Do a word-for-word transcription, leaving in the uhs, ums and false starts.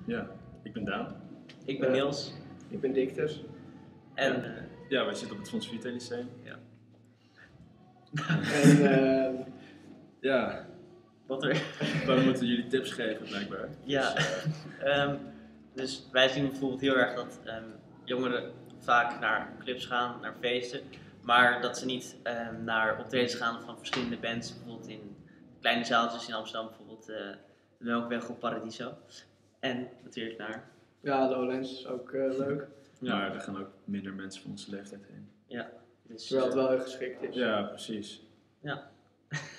Ja, ik ben Daan. Ik ben Uh, Niels. Ik ben Dictus. En ja. Uh, ja, wij zitten op het Fons Vitae Lyceum. Ja. en uh, ja. Wat er? Wij moeten jullie tips geven, blijkbaar. Ja. Dus, uh, um, dus wij zien bijvoorbeeld heel erg dat um, jongeren vaak naar clubs gaan, naar feesten. Maar dat ze niet um, naar optredens gaan van verschillende bands. Bijvoorbeeld in kleine zaaltjes in Amsterdam. Bijvoorbeeld uh, de Melkweg of Paradiso. En natuurlijk naar... Ja, Lowlands is ook uh, leuk. Ja. Maar er gaan ook minder mensen van onze leeftijd heen. Ja. Dus, Terwijl het wel heel geschikt is. Ja, precies. Ja.